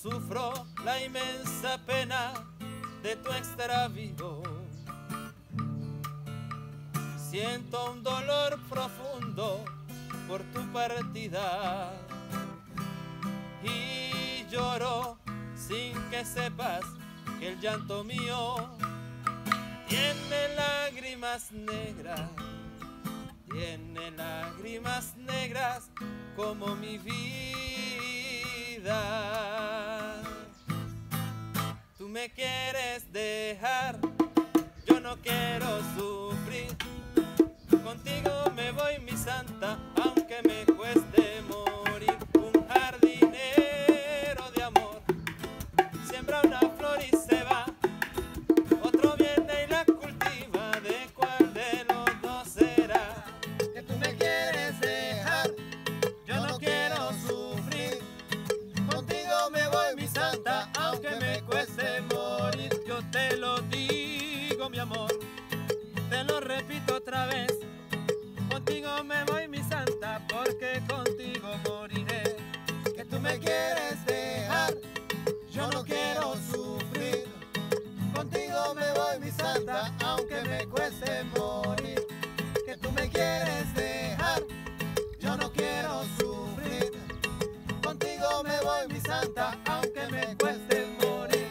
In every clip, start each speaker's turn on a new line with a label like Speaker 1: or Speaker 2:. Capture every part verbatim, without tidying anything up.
Speaker 1: sufro la inmensa pena de tu extravío. Siento un dolor profundo por tu partida y lloro sin que sepas que el llanto mío tiene lágrimas negras, tiene lágrimas negras como mi vida. Tú me quieres dejar, yo no quiero sufrir. Contigo me voy, mi santa, aunque me cueste morir. Un jardinero de amor siembra una flor y se va. Otro viene y la cultiva. ¿De cuál de los dos será?
Speaker 2: Que tú me quieres dejar,
Speaker 1: Yo no quiero sufrir.
Speaker 2: contigo me voy, mi santa,
Speaker 1: Aunque me cueste morir, yo te lo digo, mi amor. Te lo repito otra vez. Contigo me voy, mi santa, porque contigo moriré.
Speaker 2: que tú me quieres dejar, yo no quiero sufrir. Contigo me voy, mi santa, aunque me cueste morir. Que tú me quieres dejar, yo no quiero sufrir. Contigo me voy, mi santa, aunque me cueste morir.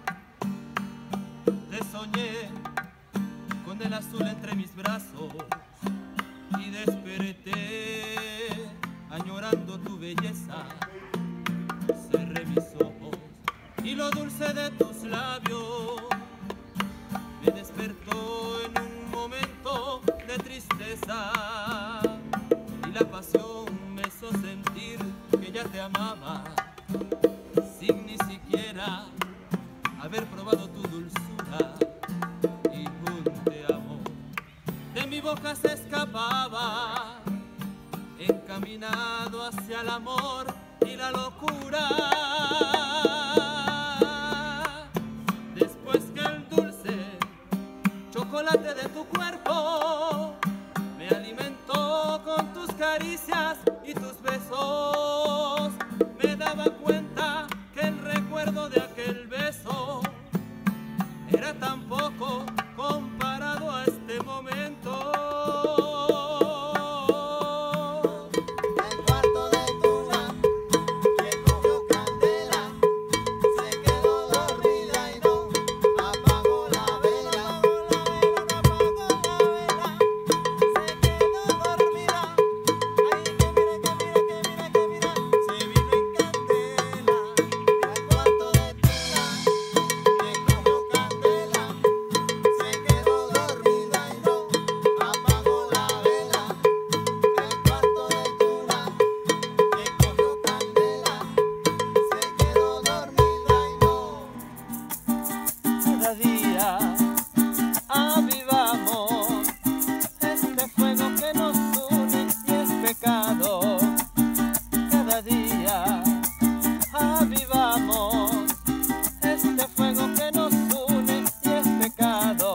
Speaker 1: Te soñé con el azul entre mis brazos y desperté añorando tu belleza. Cerré mis ojos y lo dulce de tus labios me despertó en un momento de tristeza y la pasión me hizo sentir que ya te amaba sin ni siquiera haber probado tu dulzura. Y un te amo de mi boca se escapaba, encaminado hacia el amor y la locura. Después que el dulce chocolate de tu cuerpo me alimentó con tus caricias y tus besos, me daba cuenta que el recuerdo de aquel beso era tan poco comparado a este momento.
Speaker 2: El cuarto de Tula, que cogió candela, se quedó dormida y no apagó la vela. No apagó la vela, se quedó dormida. Ay, que mira, que mira, que mira, que mira, se vino en candela. El cuarto de Tula, que cogió candela, se quedó dormida y no apagó la vela. El cuarto de Tula, que cogió candela, se quedó dormida y no.
Speaker 1: Cada día avivamos este fuego que nos une y es pecado. Cada día avivamos este fuego que nos une y es pecado.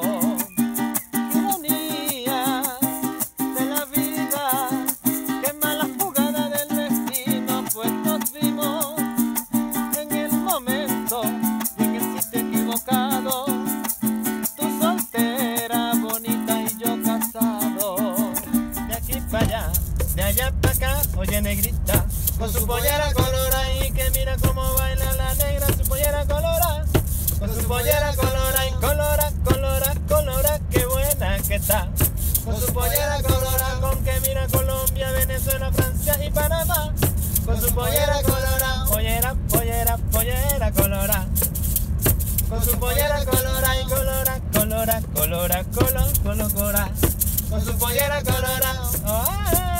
Speaker 1: Ironía de la vida, qué mala jugada del destino, pues nos vimos en el momento y en el sitio equivocado. Tú soltera, bonita y yo casado. De aquí para allá, de allá para acá, oye negrita, con su pollera colora y que mira cómo baila la negra, su pollera colora, con su pollera colora y colora, colora, colora, qué buena que está. Con su pollera colora, con que mira Colombia, Venezuela, Francia y Panamá. Con su pollera colora, pollera, pollera, pollera colora. Con su pollera colora y colora, colora, colora, colora, colora. Con su pollera colora, oh,